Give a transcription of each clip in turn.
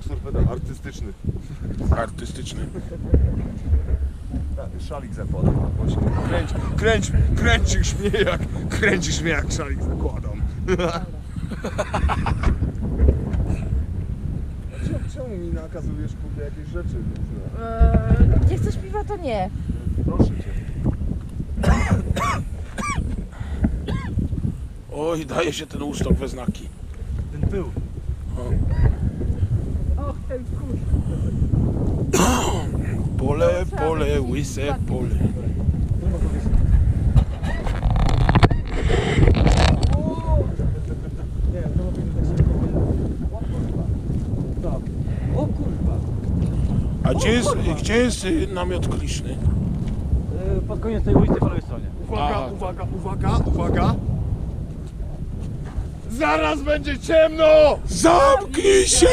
Profesor pedał, artystyczny. Artystyczny. Szalik zakładam. Kręcisz mnie jak szalik zakładam. Czemu mi nakazujesz kurde jakieś rzeczy różne? Nie chcesz piwa, to nie. Proszę cię. Oj, daje się ten ustok we znaki. Ten pył. Och, ten kurz. Pole, łyse pole. Nie, to powinno tak się o kurwa. Tak. O kurwa. A gdzie jest namiot Kriszny? Pod koniec tej ulicy po lewej stronie. Uwaga. Zaraz będzie ciemno! Zamknij się!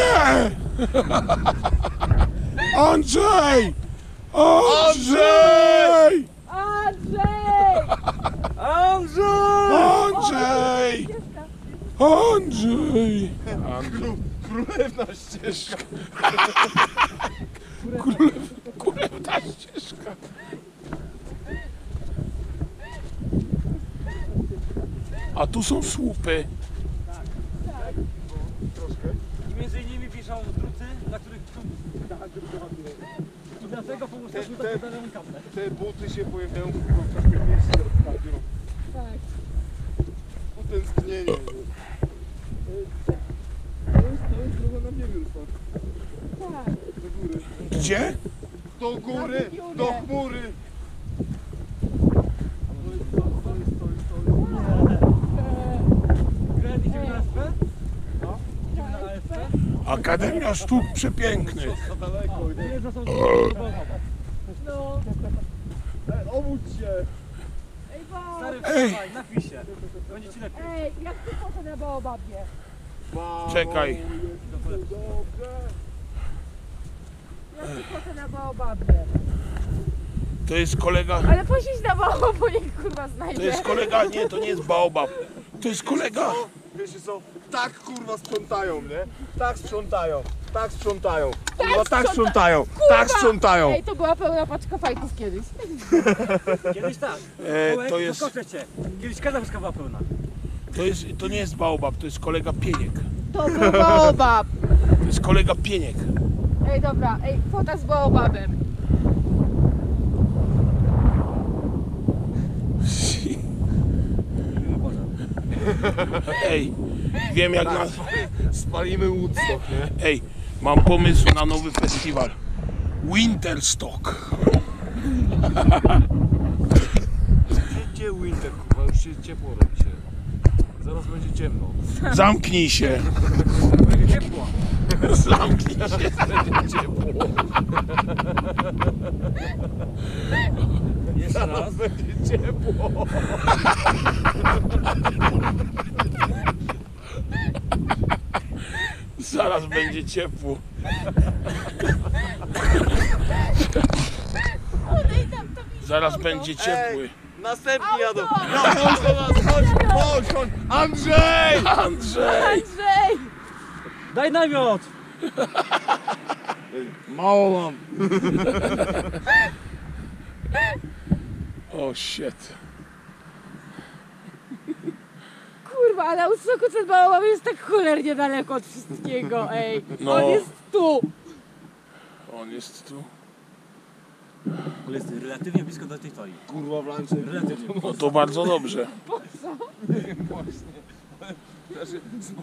Andrzej! Andrzej! Andrzej! Andrzej! Królewna ścieżka. Królewna ścieżka. A tu są słupy. I między innymi piszą druty, na których i dlatego po prostu tak podałem kaplę. Te buty się pojawiają w każdym miejscu. Tak. Utęsknienie. To jest droga na wiewiór stąd. Tak. Do góry. Gdzie? Do góry! Do chmury! Gren, idziemy na ASP? No. Idziemy na ASP? Akademia Sztuk Przepięknych. Za daleko. To jest za są No. Obudź się! Ej, bo... Stary, wstawaj, napij się. Będzie ci lepiej. Ej, jak ty poszedł na Baobabie? Czekaj. Dobrze. Jak ty poszedł na Baobabie? To jest kolega. Ale posiedź na Baobu, niech kurwa znajdzie. To jest kolega. Nie, to nie jest baobab. To jest kolega. Wiecie co? Tak kurwa sprzątają, nie? Tak sprzątają. Tak sprzątają. Kurwa, tak sprzątają. Tak sprzątają. Ej, to była pełna paczka fajków kiedyś. Kiedyś tak. To jest. Zaskoczę cię. Kiedyś każda łyżka była pełna. To nie jest baobab, to jest kolega Pieniek. To był Baobab. To jest kolega Pieniek. Ej, dobra, ej, fota z Baobabem. Ej, wiem jak na. Spalimy Woodstock, nie? Ej, mam pomysł na nowy festiwal. Winterstock. Gdzie winter, kurwa? Już się ciepło robi się. Zaraz będzie ciemno. Zamknij się. Będzie ciepło. Zamknij się. Będzie ciepło. Jeszcze raz. Zaraz będzie ciepło. Zaraz będzie ciepło. Zaraz będzie ciepły. Następni jadą. No, chodź do nas, chodź. Andrzej! Andrzej! Andrzej! Daj namiot! Mało mam. O shit. Kurwa, ale u soku ten Baobab jest tak cholernie daleko od wszystkiego, ej. No. On jest tu. On jest tu. Ale jest relatywnie blisko do tej toi. Kurwa w lancie. Relatywnie. No to bardzo dobrze. Po co? Właśnie.